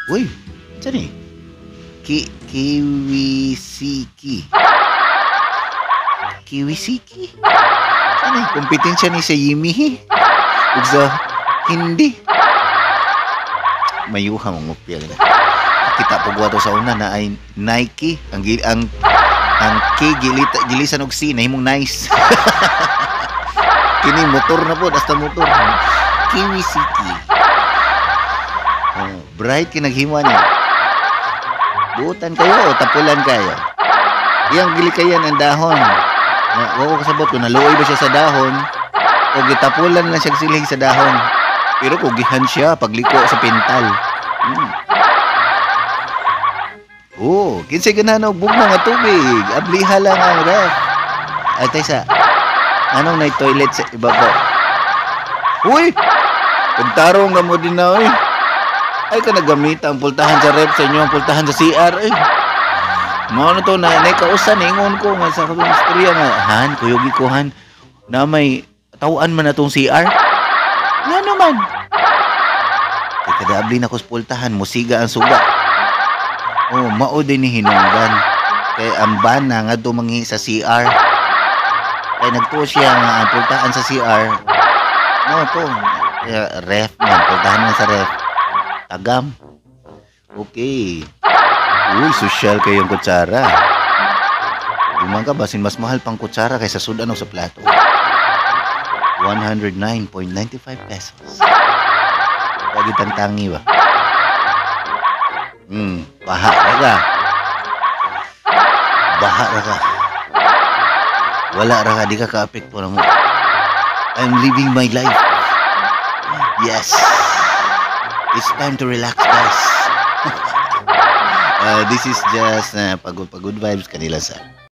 Uy, saan eh? Kiwisiki. Kiwisiki? Saan eh? Kompetensya ni sa Yimihi. Ug sa hindi. Mayuha mong upya na. Kita po to sa una na ay Nike. Ang K gilisan og C na himong nice. Kini motor na po, basta motor. Kiwisiki. Oh, bright kinaghima niya. Buutan kayo o tapulan kayo. Iyang gilikayan ang dahon. Wako kasabot ko naluoy ba siya sa dahon o gitapulan lang siya siling sa dahon. Pero kugihan siya pagliko sa pintal. Oh, kinsay ganahan og bugnaw nga tubig. Abliha lang ang ref. Ay taysa. Anong na toilet sa ibabaw? Uy! Pagtarong nga mo din na, oy. Ay ka nagamita ang pultahan sa ref sa inyo, ang pultahan sa CR, eh. Ano to, na kausan, ingon ko nga sa kabang istorya nga, Han, kuyugi ko, Han, na may tawaan man na tong CR. Nga naman. Kaya kadabli na ko sa pultahan, musiga ang suga. Oh, mao din ni hinungdan. Kaya ang bana nga dumangi sa CR. Kaya nagtuo siya nga ang pultahan sa CR. No, to. Kaya ref man, pultahan man sa ref. Tagam. Okay. Uy, social kayong kutsara. Umang ka, basin mas mahal pang kutsara kaysa sudan o sa plato. 109.95 pesos. Lagi tantangi ba? Baha ka. Baha ka. Wala ka, di ka ka-apekto na mo. I'm living my life. Yes. It's time to relax, guys. This is just pagod vibes kanila sa